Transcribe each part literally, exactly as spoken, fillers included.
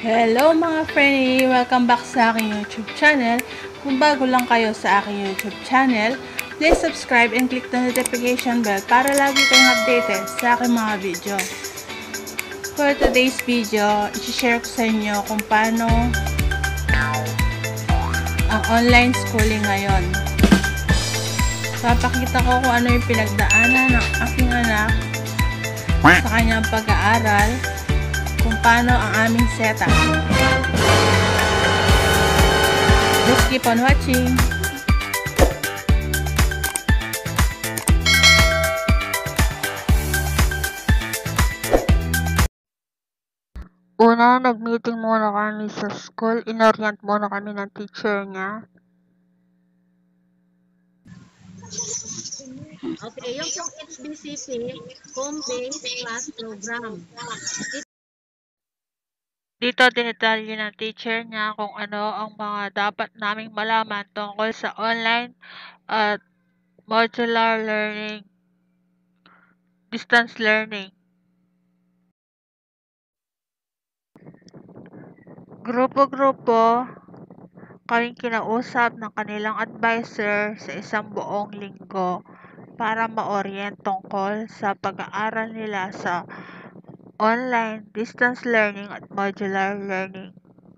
Hello mga friendly! Welcome back sa aking YouTube channel. Kung bago lang kayo sa aking YouTube channel, please subscribe and click the notification bell para lagi kayong updated sa aking mga video. For today's video, i-share ko sa inyo kung paano ang online schooling ngayon. Papakita ko kung ano yung pinagdaanan ng aking anak sa kanyang pag-aaral, kung paano ang aming setup. Just keep on watching. Una, nag-meeting muna kami sa school. Inorient muna kami ng teacher niya. Okay, yung pong H B C P, Home-Based Class Program. Dito, dinitalye ng teacher niya kung ano ang mga dapat naming malaman tungkol sa online at modular learning, distance learning. Grupo-grupo, kaming kinausap ng kanilang advisor sa isang buong linggo para ma-orient tungkol sa pag-aaral nila sa online, distance learning at modular learning.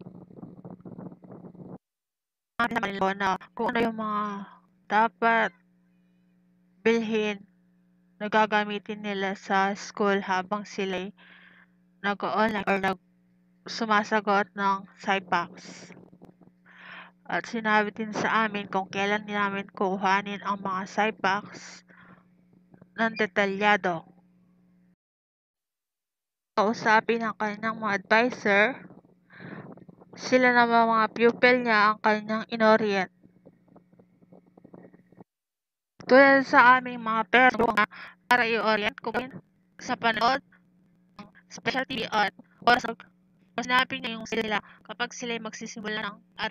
Namin na kung ano yung mga dapat bilhin na gagamitin nila sa school habang sila nag-online or nag sumasagot ng SciPacs. At sinabi din sa amin kung kailan namin kuhanin ang mga SciPacs ng detalyado. Kausapin ang kanyang mga advisor, sila naman mga pupil niya ang kanyang inorient. Tulad sa aming mga pero para i-orient ko sa panood special T V at oras mas napin niya yung sila kapag sila magsisimula ng at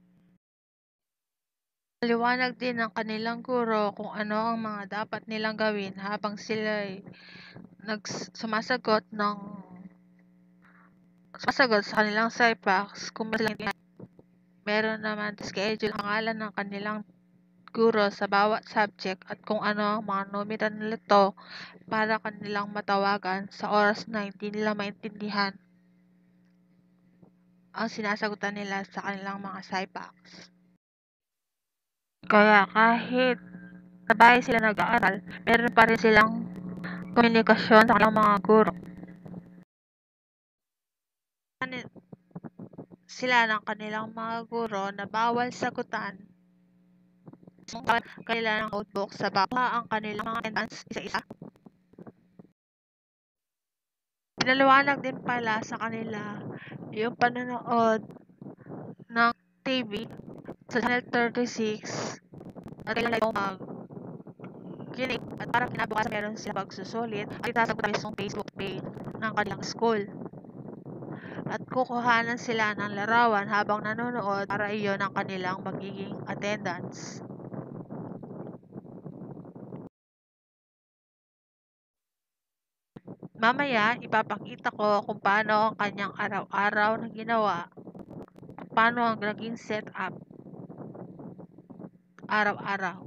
liwanag din ng kanilang guro kung ano ang mga dapat nilang gawin habang sila nagsumasagot ng sumasagot sa kanilang SciPacs. Kung meron naman schedule ang pangalan ng kanilang guro sa bawat subject at kung ano ang mga numero nito para kanilang matawagan sa oras na hindi nila maintindihan ang sinasagutan nila sa kanilang mga SciPacs. Kaya kahit sa bahay sila nag-aaral, meron pa rin silang komunikasyon sa kanilang mga guro. Sila ng kanilang mga guro na bawal sagutan kanila ng notebook sa baba ang kanilang mga attendance isa-isa. Pinaliwanag din pala sa kanila yung panonood ng T V sa Channel thirty-six at kailan na mag kinig at para kinabukasan meron sila pagsusulit at itasagot sa mismong Facebook page ng kanilang school. At kukuhanan sila ng larawan habang nanonood para iyon ang kanilang magiging attendance. Mamaya, ipapakita ko kung paano ang kanyang araw-araw na ginawa, kung paano ang naging setup araw-araw.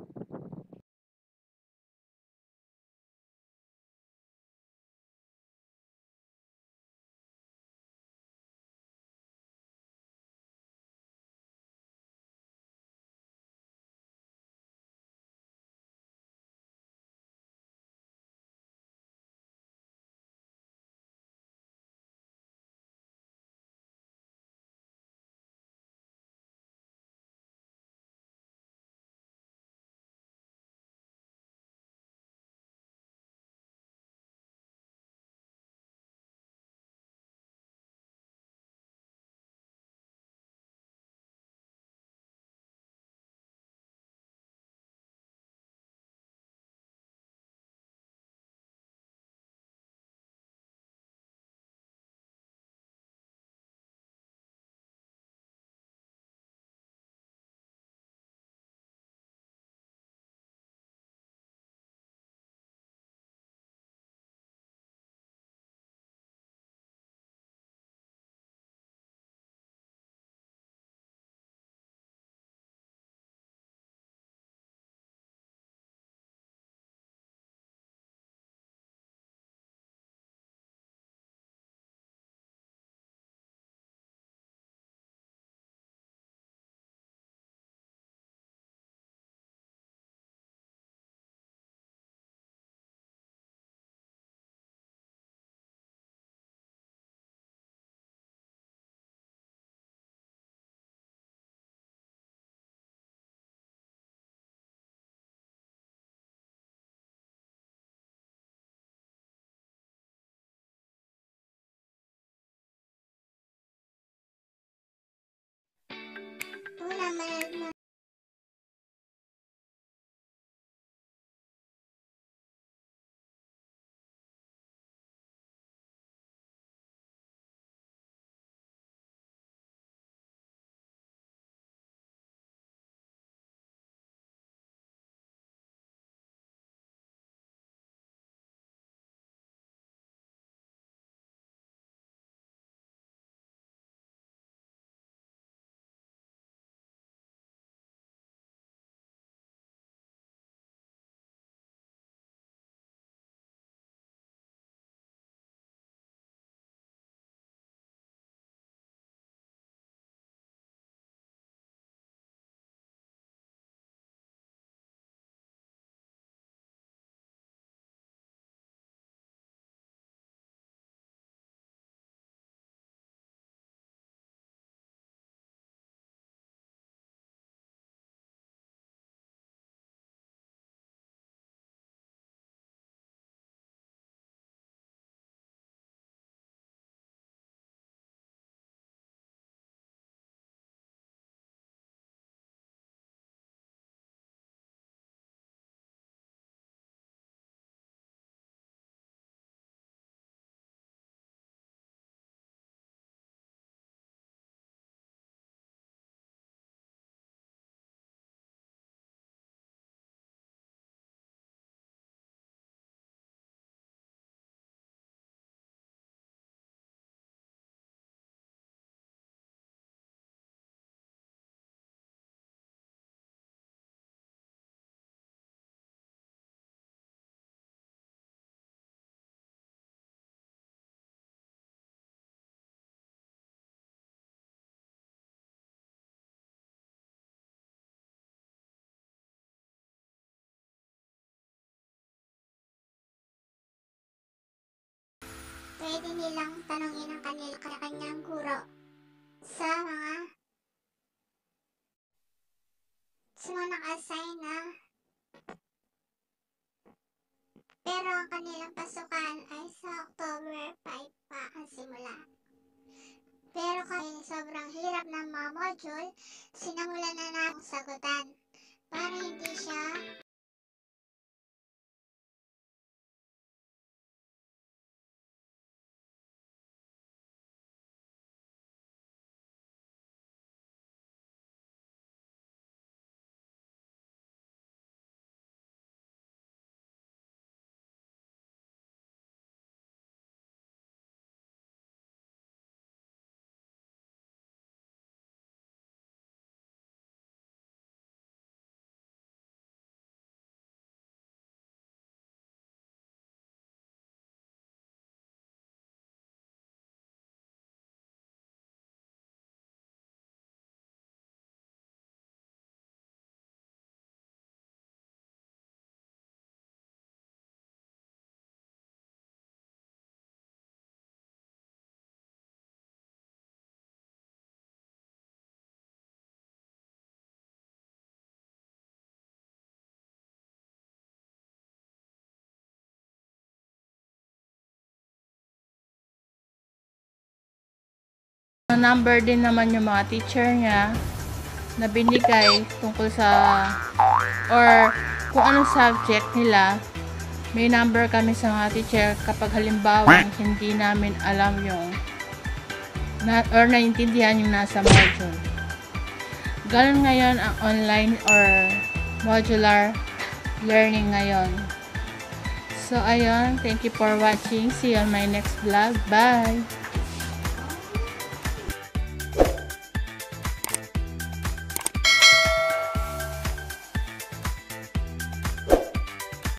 pwede nilang tanongin ang kanilang kanya-kanyang guro sa mga sa mga naka-assign na, pero ang kanilang pasukan ay sa October five pa ang simula. Pero kahit sobrang hirap ng mga module, sinamulan na natin sagutan para hindi siya number din naman yung mga teacher niya na binigay tungkol sa or kung anong subject nila. May number kami sa mga teacher kapag halimbawa hindi namin alam yung na, or naintindihan yung nasa module. Ganun ngayon ang online or modular learning ngayon. So ayun, thank you for watching. See you on my next vlog. Bye!